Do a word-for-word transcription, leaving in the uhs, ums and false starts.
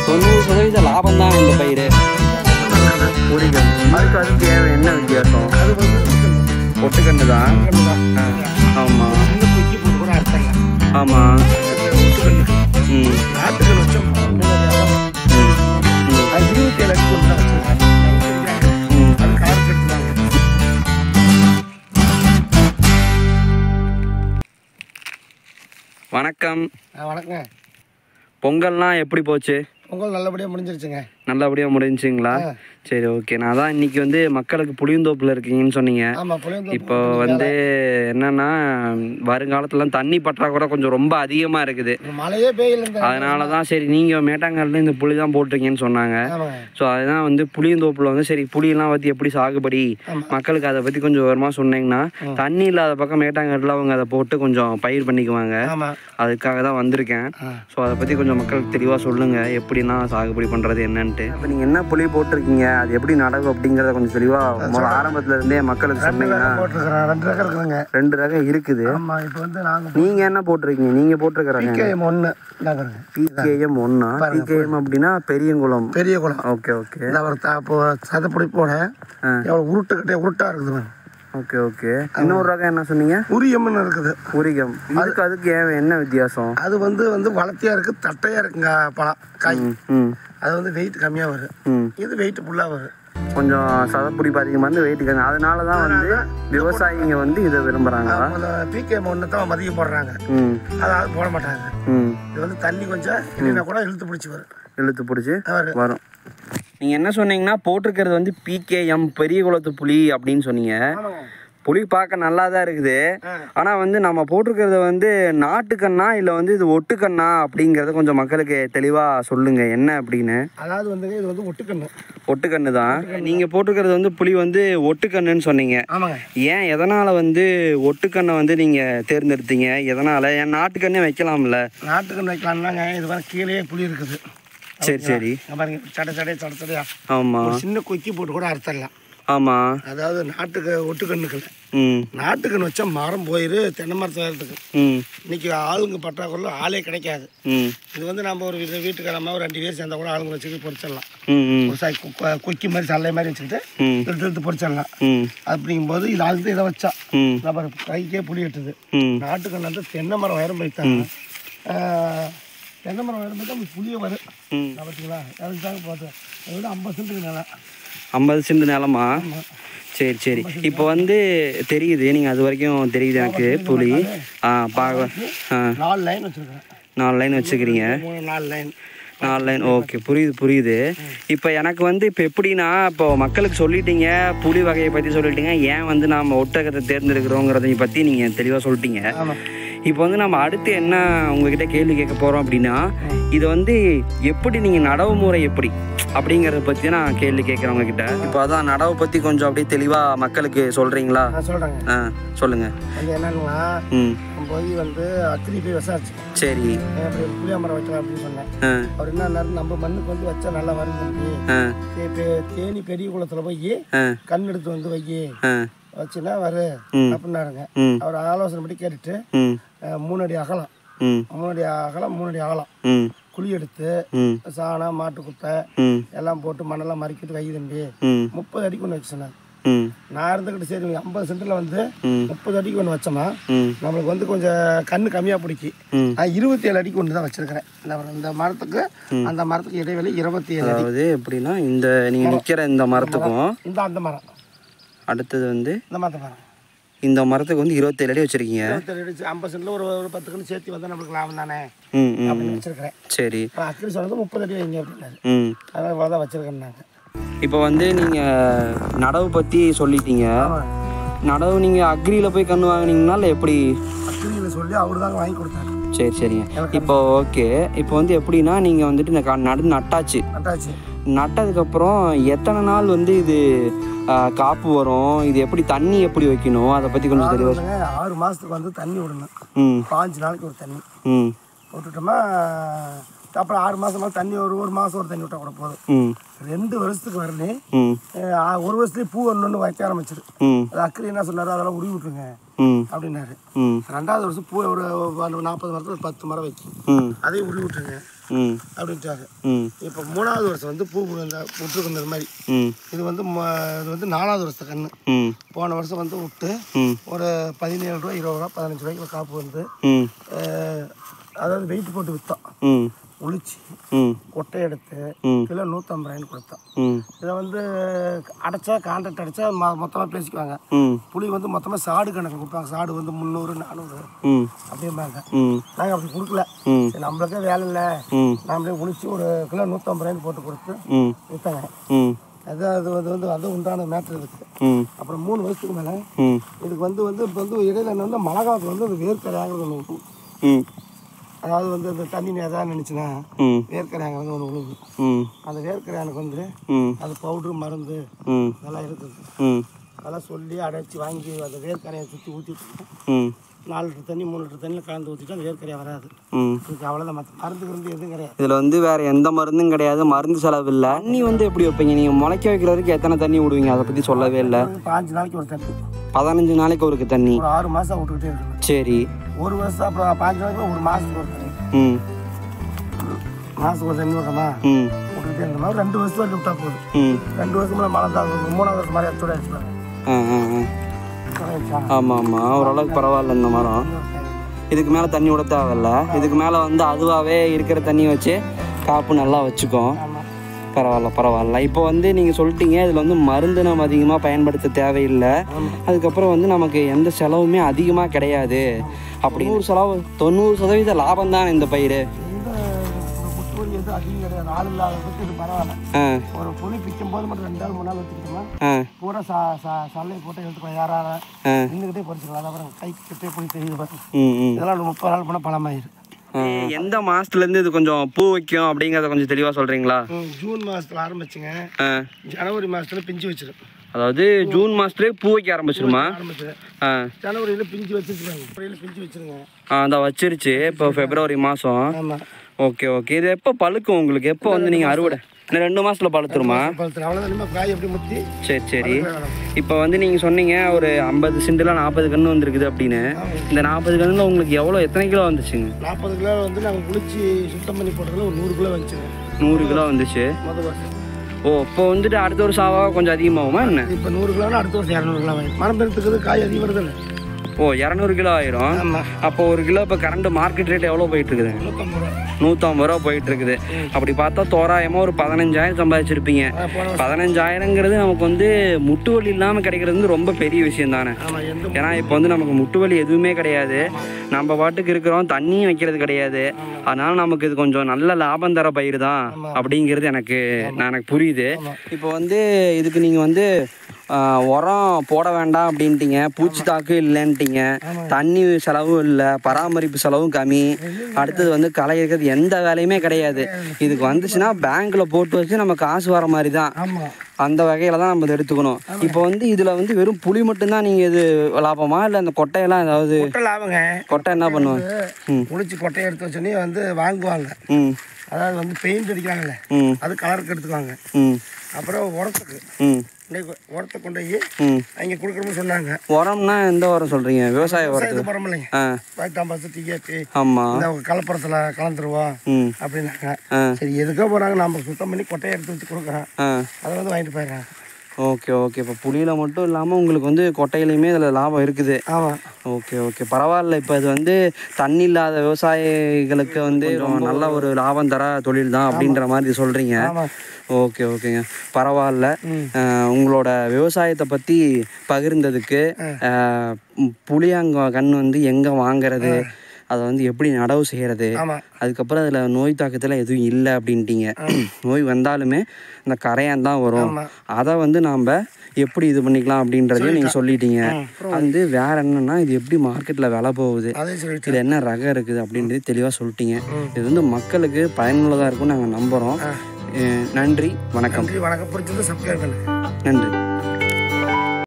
தொண்ணூறு சதவீத லாபம் தான் இந்த பயிர். பூரிகம் அதுக்கு அதுக்கு என்ன வித்தியாசம்? அது வந்து ஒட்டுக்கண்ணு தான். ஆமாம் ஆமாம். ம் நாட்டுக்கல் வச்சோம் இருபத்தி ஏழு அடி கொண்டு அது கார் கட்டுவாங்க. வணக்கம். வணக்கம். பொங்கல்லாம் எப்படி போச்சு? பொங்கல் நல்லபடியாக முடிஞ்சிருச்சுங்க. நல்லபடியாக முடிஞ்சுங்களா? சரி, ஓகே. நான் தான் இன்றைக்கி வந்து மக்களுக்கு புளியந்தோப்பில் இருக்கீங்கன்னு சொன்னீங்க. இப்போ வந்து என்னென்னா வருங்காலத்துலாம் தண்ணி பற்றாக்குறை கொஞ்சம் ரொம்ப அதிகமாக இருக்குது. மழையே பெய்யல. அதனால தான் சரி நீங்கள் மேட்டாங்காலில் இந்த புளி தான் போட்டிருக்கீங்கன்னு சொன்னாங்க. ஸோ அதுதான் வந்து புளியந்தோப்பில் வந்து சரி புளியெல்லாம் பற்றி எப்படி சாகுபடி மக்களுக்கு அதை பற்றி கொஞ்சம் விவரமாக சொன்னீங்கன்னா தண்ணி இல்லாத பக்கம் மேட்டாங்காலில் அவங்க அதை போட்டு கொஞ்சம் பயிர் பண்ணிக்குவாங்க. அதுக்காக தான் வந்திருக்கேன். ஸோ அதை பற்றி கொஞ்சம் மக்களுக்கு தெளிவாக சொல்லுங்கள் எப்படின்னா சாகுபடி பண்ணுறது என்னன்ட்டு. இப்போ நீங்கள் என்ன புளி போட்டிருக்கீங்க, அது எப்படி நடக்கும் அப்படிங்கறத கொஞ்சம் தெளிவா முதல்ல ஆரம்பத்துல இருந்தே மக்களுக்கு சொன்னீங்கன்னா. ரெண்டு ரகம் இருக்குதுங்க. ரெண்டு ரகம் இருக்குது. ஆமா. இப்போ வந்து நாங்க நீங்க என்ன போட்டிருக்கீங்க? நீங்க போட்டிருக்கீங்க பிகேஎம் ஒன்று. பிகேஎம் ஒன்னா? பிகேஎம் அப்படின்னா பெரியகுளம். பெரியகுளம். Okay okay. அப்போ சதப்பொடி போட எவ்வளோ உருட்டுக்கிட்டே உருட்டா இருக்குது. Okay okay. இன்னொரு ரகம் என்ன சொன்னீங்க? உரியம்னு இருக்குது. உரிகம். அதுக்கு அதுக்கு என்ன வித்தியாசம்? அது வந்து வந்து வளர்த்தியா இருக்கு, தட்டையா இருக்குங்க பழம் காய். அது வந்து வெயிட் கம்மியா வரும். இது வெயிட் ஃபுல்லா வரும். கொஞ்சம் சதப்பொடி அதிகமாக வந்து வெயிட் கம்மி. அதனால தான் வந்து விவசாயிங்க வந்து இதை விரும்புறாங்க. பிகேஎம் ஒன்று தான் மதியம் போடுறாங்க. அதாவது போட மாட்டாங்க. இது வந்து தண்ணி கொஞ்சம் இல்லைன்னா கூட இழுத்து பிடிச்சி வரும். இழுத்து பிடிச்சி வரும். நீங்கள் என்ன சொன்னீங்கன்னா போட்டிருக்கிறது வந்து பிகேஎம் பெரிய குளத்து புளி அப்படின்னு சொன்னீங்க. புளி பார்க்க நல்லா தான் இருக்குது. ஆனால் வந்து நம்ம போட்டிருக்கிறது வந்து நாட்டுக்கண்ணா இல்லை வந்து இது ஒட்டுக்கண்ணா அப்படிங்கிறத கொஞ்சம் மக்களுக்கு தெளிவாக சொல்லுங்கள் என்ன அப்படின்னு. அதாவது வந்து இது வந்து ஒட்டுக்கண்ணு. ஒட்டுக்கண்ணு தான். நீங்கள் போட்டிருக்கிறது வந்து புளி வந்து ஒட்டுக்கண்ணுன்னு சொன்னீங்க. ஏன் எதனால் வந்து ஒட்டுக்கண்ணை வந்து நீங்கள் தேர்ந்தெடுத்தீங்க? எதனால்? ஏன் நாட்டுக்கண்ணே வைக்கலாம்ல? நாட்டுக்கண்ணு வைக்கலாம்னாங்க. இது வர கீழே புளி இருக்குது. சரி சரி. பாருங்க சடை சடையா சடை சடையா. ஆமாம். சின்ன கொக்கி போட்டு கூட அறுத்தரலாம். ஆமாம். அதாவது நாட்டுக்கு ஒட்டுக்கண்ணுக்கள். நாட்டுக்கண்ணு வச்சா மரம் போயிரு தென்னை மரத்தை வரத்துக்கு. இன்னைக்கு ஆளுங்க பற்றாக்குறையில் ஆளே கிடைக்காது. இது வந்து நம்ம ஒரு வீட்டுக்காரமா ஒரு ரெண்டு பேர் சேர்ந்தா கூட ஆளுங்க வச்சுக்கிட்டு பொறிச்சிடலாம். ஒரு சாய் கொக்கி மாதிரி சல்லை மாதிரி வச்சுக்கிட்டு எடுத்து எடுத்து பொறிச்சிடலாம். அப்படிங்கும்போது இது ஆளுக்கு இதை வச்சா நம்ம கைக்கே புளி எட்டுது. நாட்டுக்கண்ணு வந்து தென்னை மரம் உயரம் போய்த்தாங்க. தென்னை மரம் உயரம் போய்த்தா புளிய வரும். பார்த்தீங்களா? அதுக்கு தாங்க பார்த்தேன். அது வந்து ஐம்பது சென்ட்டுக்கு நிலம். ஐம்பது சென்ட் நிலமா? சரி சரி. இப்போ வந்து தெரியுது, நீங்கள் அது வரைக்கும் தெரியுது எனக்கு புளி. ஆ பார்க்க. ஆ நாலு லைன் வச்சுருக்கேன். நாலு லைன் வச்சுக்கிறீங்க. நாலு லைன் நாலு லைன். ஓகே, புரியுது புரியுது. இப்போ எனக்கு வந்து இப்போ எப்படின்னா இப்போ மக்களுக்கு சொல்லிட்டீங்க புளி வகையை பற்றி சொல்லிட்டீங்க, ஏன் வந்து நாம் ஒட்டகத்தை தேர்ந்தெடுக்கிறோங்கிறதை பற்றி நீங்கள் தெளிவாக சொல்லிட்டீங்க. இப்போ வந்து நம்ம அடுத்து என்ன உங்ககிட்ட கேள்வி கேட்க போகிறோம் அப்படின்னா இதை வந்து எப்படி நீங்கள் நடவு முறை எப்படி அப்படிங்கிறத பற்றி நான் கேள்வி கேட்குறேன் உங்ககிட்ட. இப்போ அதான் நடவை பற்றி கொஞ்சம் அப்படியே தெளிவாக மக்களுக்கு சொல்கிறீங்களா? சொல்கிறேங்க. ஆ சொல்லுங்கள். அது என்னன்னா ம் போய் வந்து அத்திரி போய் விசாரிச்சு சரி புளியா மரம் வைக்கலாம் அப்படின்னு சொன்னேன். அவர் என்ன நம்ம மண்ணுக்கு வந்து வச்சா நல்லா வரும் தம்பி, தேனி பெரிய குளத்தில் போய் கண் எடுத்து வந்து வை வச்சுன்னா வரு அப்படின்னாருங்க. அவர் ஆலோசனை படி கேட்டுட்டு மூணு அடி அகலம் மூணு அடி அகலம் மூணு அடி அகலம் குழி எடுத்து சாணம் மாட்டு குப்பை எல்லாம் போட்டு மண்ணெல்லாம் மறிக்கிட்டு வை தம்பி முப்பது அடிக்கு ஒன்று வச்சு சொன்னாங்க. நான் இருந்துக்கிட்டு சரி ஐம்பது சென்ட்ல வந்து முப்பது அடிக்கு ஒன்று வச்சோம்னா நம்மளுக்கு வந்து கொஞ்சம் கண்ணு கம்மியாக பிடிக்கி நான் இருபத்தி ஏழு அடிக்கு ஒன்று தான் வச்சிருக்கிறேன். இந்த மரத்துக்கு அந்த மரத்துக்கு இடைவெளி இருபத்தி ஏழு. அதாவது எப்படின்னா இந்த நீங்கள் நிற்கிற இந்த மரத்துக்கும் இந்த அந்த மரம் அடுத்தது வந்து இந்த மரத்தை மரம் இந்த மரத்துக்கு வந்து இருபத்தேழு அடி வச்சிருக்கீங்க. இருபத்தேழு அடி ஐம்பது சென்ட்ல ஒரு ஒரு பத்து கண்ணு சேர்த்து வந்தால் நம்மளுக்கு லாபம் தானே அப்படின்னு வச்சிருக்கிறேன். சரி. அக்கறை சொன்னது முப்பது அடி வைங்க அப்படின்னாரு. ம் அதான் இவ்வளோ தான் வச்சிருக்கேன் நாங்கள். இப்போ வந்து நீங்கள் நடவு பற்றி சொல்லிட்டீங்க. நடவு நீங்கள் அக்ரியில் போய் கன்று வாங்கினீங்கன்னா இல்லை எப்படி? அக்ரியில் சொல்லி அவரு தாங்க வாங்கி கொடுத்தாரு. சரி சரிங்க. இப்போ ஓகே. இப்போ வந்து எப்படின்னா நீங்கள் வந்துட்டு இந்த நடு நட்டாச்சு நட்டாச்சு நட்டதுக்கப்புறம் எத்தனை நாள் வந்து இது காப்பு வரும், இது எப்படி தண்ணி எப்படி வைக்கணும் அதை பற்றி கொஞ்சம் தெளிவாக. ஆறு மாதத்துக்கு வந்து தண்ணி விடணும். ம் பாஞ்சு நாளைக்கு ஒரு தண்ணி ம் விட்டுட்டோம்னா அப்புறம் ஆறு மாதம் தண்ணி ஒரு ஒரு மாதம் ஒரு தண்ணி விட்டால் கூட போதும். ரெண்டு வருஷத்துக்கு வரணும். ஒரு வருஷத்துலேயே பூ ஒன்று ஒன்று வைக்க ஆரம்பிச்சிரு. அது அக்கறை என்ன சொன்னாரோ அதெல்லாம் உருவி விட்டுருங்க. அப்படின்னாரு. ரெண்டாவது வருஷம் பூ ஒரு நாற்பது மரத்தில் ஒரு பத்து மரம் வைக்கும், அதையும் உருவி விட்டுருங்க அப்படின்ட்டாரு. இப்போ மூணாவது வருஷம் வந்து பூ விட்டுருக்குற மாதிரி இது வந்து இது வந்து நாலாவது வருஷத்து கன்று. போன வருஷம் வந்து விட்டு ஒரு பதினேழு ரூபா இருபது ரூபா பதினஞ்சு ரூபாய்க்கு காப்பு வந்து அதாவது வெயிட் போட்டு விற்றோம். உளிச்சு கொட்டை எடுத்து கிலோ நூற்றம்பது ரூபாய்னு கொடுத்தோம். இதை வந்து அடைச்சா கான்ட்ராக்ட் அடைச்சா மொத்தமாக பேசிக்குவாங்க. புளி வந்து மொத்தமாக சாடு கணக்கு கொடுப்பாங்க. சாடு வந்து முந்நூறு நானூறு அப்படிம்பாங்க. நாங்கள் அப்படி கொடுக்கல. சரி நம்மளுக்கே வேலை இல்லை, நாமளே உளிச்சு ஒரு கிலோ நூற்றம்பது ரூபாய்னு போட்டு கொடுத்து விற்றாங்க. அது அது வந்து வந்து அது உண்டான மேட்ரு இருக்கு. அப்புறம் மூணு வருஷத்துக்கு மேலே இதுக்கு வந்து வந்து இப்போ வந்து இடையில என்ன வந்து மழை காலத்தில் வந்து அது வேர்க்கரையாங்கிறது ஒன்று விழுகும். அதாவது வந்து அந்த தண்ணி எதாவது நினச்சின்னா வேர்க்கரையாங்கிறது ஒன்று விழுகும். அந்த வேர்க்கரையானுக்கு வந்து அது பவுட்ரு மருந்து இதெல்லாம் இருக்குது. அதெல்லாம் சொல்லி அடைச்சி வாங்கி அந்த வேர்க்கரையை சுற்றி ஊற்றிட்டு நாலு லிட்டர் தண்ணி மூணு லிட்டர் தண்ணியில் கலந்து ஊற்றிட்டு அந்த வேர்க்கரையாக வராது. இதுக்கு அவ்வளோதான், மற்ற மருந்து மருந்து எதுவும் கிடையாது. இதில் வந்து வேறு எந்த மருந்தும் கிடையாது, மருந்து செலவு இல்லை. தண்ணி வந்து எப்படி வைப்பீங்க நீங்கள்? முளைக்க வைக்கிற வரைக்கும் எத்தனை தண்ணி விடுவீங்க? அதை பற்றி சொல்லவே இல்லை. பாஞ்சு நாளைக்கு ஒரு தண்ணி, பதினஞ்சு நாளைக்கு ஒருக்கு தண்ணி, ஒரு ஆறு மாதம் விட்டுக்கிட்டே இருக்கணும். சரி, ஒரு வருஷம் அப்புறம் பாஞ்சு நாளைக்கு ஒரு மாதத்துக்கு ஒரு தண்ணி, ம் மாதத்துக்கு ஒரு தண்ணி விடுறோமா ம் விட்டுக்கிட்டே இருக்கணும். ஒரு ரெண்டு வருஷம் விட்டா போதும். ரெண்டு வருஷம் மேலே மழை தான் மூணாவது வருஷம் மாதிரி எடுத்து வச்சுப்பாங்க. ஆ ஆ ஆ ஆமாம் ஆமாம், ஓரளவுக்கு பரவாயில்ல இந்த மரம். இதுக்கு மேலே தண்ணி விட தேவையில்ல. இதுக்கு மேலே வந்து அதுவாகவே இருக்கிற தண்ணி வச்சு காப்பு நல்லா வச்சுக்கும். பரவாயில்ல பரவாயில்ல. இப்போ வந்து நீங்கள் சொல்லிட்டீங்க இதில் வந்து மருந்து நம்ம அதிகமாக பயன்படுத்த தேவையில்லை, அதுக்கப்புறம் வந்து நமக்கு எந்த செலவுமே அதிகமாக கிடையாது. அப்படி நூறு செலவு தொண்ணூறு சதவீத லாபம் தான் இந்த பயிர். அதிகம் கிடையாது, ஆள் இல்லாததுக்கு இது பரவாயில்ல. ஒரு புளி பிக்கும் போது மட்டும் ரெண்டு நாள் மூணு நாள் வச்சுக்கிட்டோமா பூரா சல்லை போட்டு எடுத்துக்கோ, யாரால நின்றுக்கிட்டே பறிச்சுக்கலாம். அப்புறம் கை கிட்டே புளி தெரியுது பாருங்க. இதெல்லாம் முப்பது நாள் போனால் பழமாயிரு. எந்த மாசத்துலேருந்து இது கொஞ்சம் பூ வைக்கும் அப்படிங்கிறத கொஞ்சம் தெளிவாக சொல்கிறீங்களா? ஜூன் மாதத்தில் ஆரம்பிச்சுங்க, ஜனவரி மாதத்தில் பிஞ்சு வச்சிடும். அதாவது ஜூன் மாதத்துலேயே பூ வைக்க ஆரம்பிச்சிருமா? ஆ ஜனவரியில் பிஞ்சு வச்சுருக்காங்க, பிஞ்சு வச்சுருங்க. ஆ அதை வச்சிருச்சு. இப்போ பிப்ரவரி மாதம். ஆமாம். Okay okay. இது எப்போ பழுக்கும் உங்களுக்கு? எப்போ வந்து நீங்கள் அறுவடை? இன்னும் ரெண்டு மாதத்தில் பழுத்துருமா? சரி சரி. இப்போ வந்து நீங்கள் சொன்னீங்க ஒரு ஐம்பது சென்டில் நாற்பது கன்று வந்துருக்குது அப்படின்னு. இந்த நாற்பது கன்றில் உங்களுக்கு எவ்வளோ எத்தனை கிலோ வந்துச்சுங்க? நாற்பது கிலோ வந்து நாங்கள் குளிச்சு சுத்தம் பண்ணி போட்டதில் ஒரு நூறு கிலோ வந்துச்சுங்க. நூறு கிலோ வந்துச்சு. ஓ, இப்போ வந்துட்டு அடுத்த வருஷம் ஆவா கொஞ்சம் அதிகமாகுமா என்ன? இப்போ நூறு கிலோனா அடுத்த வருஷம் இரநூறு கிலோ வாங்கி மரம் பெருத்துக்குது, காய் அதிகம் வருது. ஓ, இரநூறு கிலோ ஆயிரும். அப்போ ஒரு கிலோ இப்போ கரண்ட் மார்க்கெட் ரேட் எவ்வளோ போயிட்டு இருக்குது? நூற்றம்பது ரூபா போயிட்டு இருக்குது. அப்படி பார்த்தா தோராயமாக ஒரு பதினஞ்சாயிரம் சம்பாதிச்சிருப்பீங்க. பதினஞ்சாயிரங்கிறது நமக்கு வந்து முட்டு வலி இல்லாமல் கிடைக்கிறது வந்து ரொம்ப பெரிய விஷயம் தானே. ஏன்னா இப்போ வந்து நமக்கு முட்டு வலி எதுவுமே கிடையாது, நம்ம பாட்டுக்கு இருக்கிறோம், தண்ணியும் வைக்கிறது கிடையாது. அதனால நமக்கு இது கொஞ்சம் நல்ல லாபம் தர பயிர் தான் அப்படிங்கிறது எனக்கு நான் எனக்கு புரியுது. இப்போ வந்து இதுக்கு நீங்கள் வந்து உரம் போட வேண்டாம் அப்படின்ட்டீங்க, பூச்சி தாக்கு இல்லைன்ட்டீங்க, தண்ணி செலவும் இல்லை, பராமரிப்பு செலவும் கம்மி, அடுத்தது வந்து களை இருக்கிறது எந்த வேலையுமே கிடையாது. இதுக்கு வந்துச்சுன்னா பேங்க்ல போட்டு வச்சு நம்ம காசு வர மாதிரி தான். அந்த வகையில தான் நம்ம இதை எடுத்துக்கணும். இப்போ வந்து இதுல வந்து வெறும் புளி மட்டும்தான் நீங்க இது லாபமா இல்லை அந்த கொட்டையெல்லாம் ஏதாவது? லாபங்க. கொட்டை என்ன பண்ணுவாங்க? புளிச்சு கொட்டையை எடுத்து வச்சோன்னே வந்து வாங்குவாங்க. அதாவது வந்து பெயிண்ட் அடிக்கிறாங்கல்ல, அது கலருக்கு எடுத்துக்குவாங்க. அப்புறம் உரத்துக்கு உரத்தை கொண்டு போய் அங்கே கொடுக்குறோம்னு சொன்னாங்க. உரம்னா எந்த உரம் சொல்றீங்க? விவசாய உரம்? உரம் இல்லைங்க, வைட்டாம்பாசு டிஏபி ஆமாம் இந்த கலப்பரத்தில் கலந்துருவோம் அப்படின்னாங்க. சரி எதுக்கோ போகிறாங்க, நம்ம சுத்தம் பண்ணி கொட்டையை எடுத்து வச்சு கொடுக்குறோம், அதை வந்து வாங்கிட்டு போயிடுறாங்க. Okay okay. இப்போ புளியில் மட்டும் இல்லாமல் உங்களுக்கு வந்து கொட்டையிலையுமே இதில் லாபம் இருக்குது. ஆமாம். ஓகே ஓகே, பரவாயில்ல. இப்போ இது வந்து தண்ணி இல்லாத விவசாயிகளுக்கு வந்து நல்ல ஒரு லாபம் தர தொழில் தான் அப்படின்ற மாதிரி சொல்கிறீங்க. ஓகே ஓகேங்க, பரவாயில்ல. உங்களோட விவசாயத்தை பற்றி பகிர்ந்ததுக்கு, புளியாங்க கண் வந்து எங்கே வாங்கிறது, அதை வந்து எப்படி நடவு செய்கிறது, அதுக்கப்புறம் அதில் நோய் தாக்கத்தில் எதுவும் இல்லை அப்படின்ட்டீங்க. நோய் வந்தாலுமே இந்த கரையான் தான் வரும், அதை வந்து நாம் எப்படி இது பண்ணிக்கலாம் அப்படின்றதையும் நீங்கள் சொல்லிட்டீங்க. வந்து வேற என்னன்னா இது எப்படி மார்க்கெட்டில் விலை போகுது, இது என்ன ரகம் இருக்குது அப்படின்றது தெளிவாக சொல்லிட்டீங்க. இது வந்து மக்களுக்கு பயனுள்ளதாக இருக்கும்னு நாங்கள் நம்புகிறோம். நன்றி, வணக்கம். வணக்கம். பிடிச்சது சப்ஸ்கிரைப் பண்ணுங்க. நன்றி.